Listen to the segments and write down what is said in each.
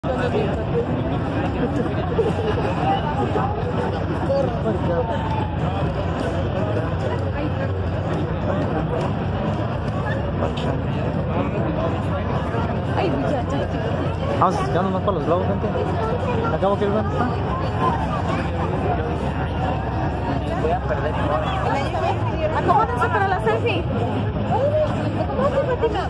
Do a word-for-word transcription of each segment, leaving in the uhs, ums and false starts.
Ay, muchachos. Vamos a quedarnos más para los globos, gente. Acabo que ir dónde está. Voy a perder igual. Acomódense para la selfie. Acomódense, Bettina.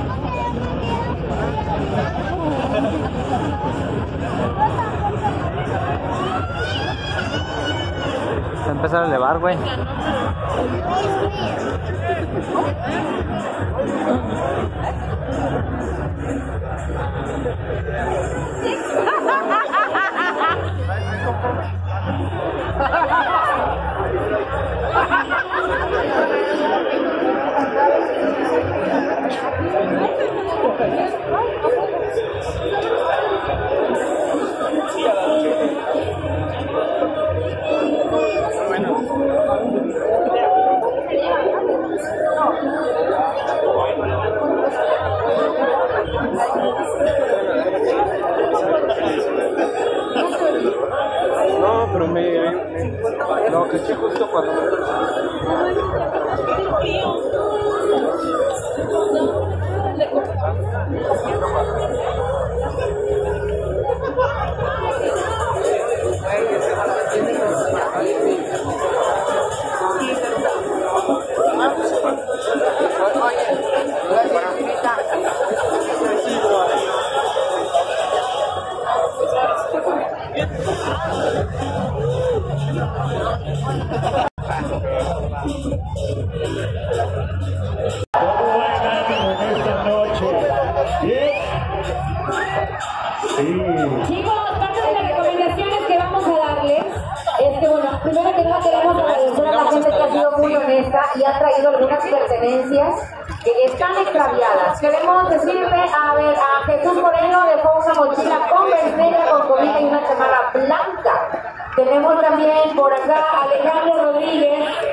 Va a empezar a elevar, güey. No, pero me... No, que eché justo cuando... Chicos, parte de las recomendaciones que vamos a darles es que, bueno, primero que nada queremos agradecer a la gente que ha sido muy honesta y ha traído algunas pertenencias que están extraviadas. Queremos decirle a, ver, a Jesús Moreno dejó una mochila Converse negra con cobija y una chamarra blanca. Tenemos también por acá a Alejandro Rodríguez,